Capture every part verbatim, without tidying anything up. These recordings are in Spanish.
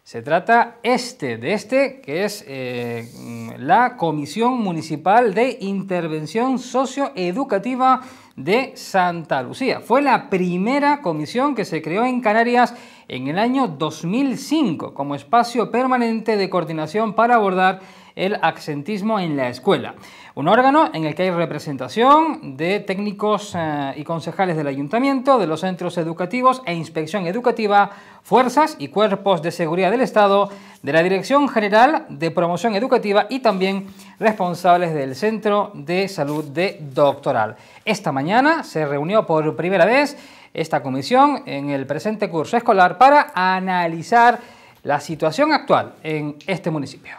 Se trata este, de este, que es eh, la Comisión Municipal de Intervención Socioeducativa de Santa Lucía. Fue la primera comisión que se creó en Canarias en el año dos mil cinco como espacio permanente de coordinación para abordar el absentismo en la escuela. Un órgano en el que hay representación de técnicos eh, y concejales del ayuntamiento, de los centros educativos e inspección educativa, fuerzas y cuerpos de seguridad del Estado, de la Dirección General de Promoción Educativa y también responsables del Centro de Salud de Doctoral. Esta mañana se reunió por primera vez esta comisión en el presente curso escolar para analizar la situación actual en este municipio.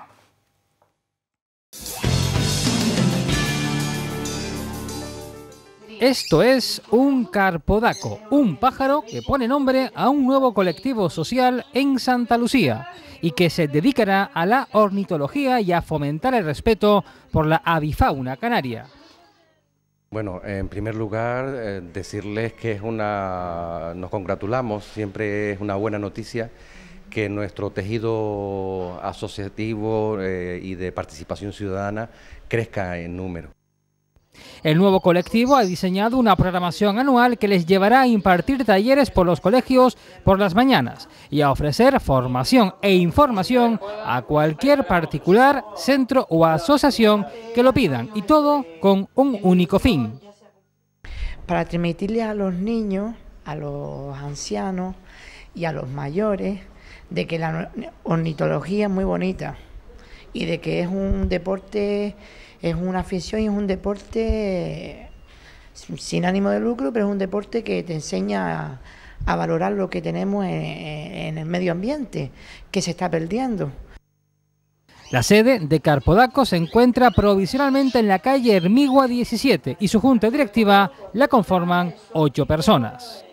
Esto es un carpodaco, un pájaro que pone nombre a un nuevo colectivo social en Santa Lucía y que se dedicará a la ornitología y a fomentar el respeto por la avifauna canaria. Bueno, en primer lugar, eh, decirles que es una, nos congratulamos, siempre es una buena noticia que nuestro tejido asociativo eh, y de participación ciudadana crezca en número. El nuevo colectivo ha diseñado una programación anual que les llevará a impartir talleres por los colegios por las mañanas y a ofrecer formación e información a cualquier particular, centro o asociación que lo pidan, y todo con un único fin. Para transmitirle a los niños, a los ancianos y a los mayores de que la ornitología es muy bonita y de que es un deporte, es una afición y es un deporte sin ánimo de lucro, pero es un deporte que te enseña a, a valorar lo que tenemos en, en el medio ambiente, que se está perdiendo. La sede de Carpodaco se encuentra provisionalmente en la calle Hermigua diecisiete y su junta directiva la conforman ocho personas.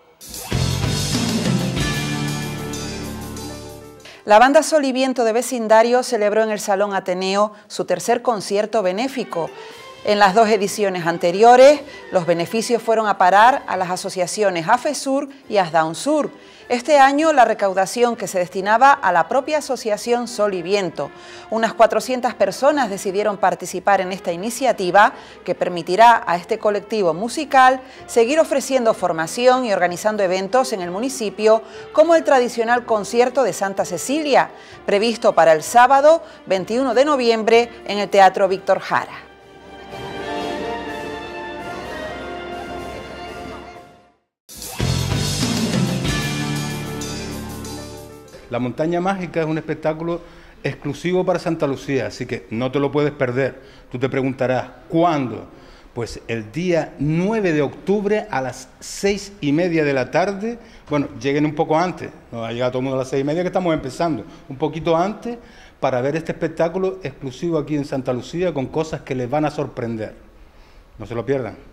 La banda Sol y Viento de Vecindario celebró en el Salón Ateneo su tercer concierto benéfico. En las dos ediciones anteriores, los beneficios fueron a parar a las asociaciones AFESUR y ASDAUNSUR. Este año la recaudación que se destinaba a la propia asociación Sol y Viento. Unas cuatrocientas personas decidieron participar en esta iniciativa que permitirá a este colectivo musical seguir ofreciendo formación y organizando eventos en el municipio, como el tradicional concierto de Santa Cecilia, previsto para el sábado veintiuno de noviembre en el Teatro Víctor Jara. La Montaña Mágica es un espectáculo exclusivo para Santa Lucía, así que no te lo puedes perder. Tú te preguntarás, ¿cuándo? Pues el día nueve de octubre a las seis y media de la tarde. Bueno, lleguen un poco antes, no va a llegar todo el mundo a las seis y media que estamos empezando, un poquito antes para ver este espectáculo exclusivo aquí en Santa Lucía con cosas que les van a sorprender. No se lo pierdan.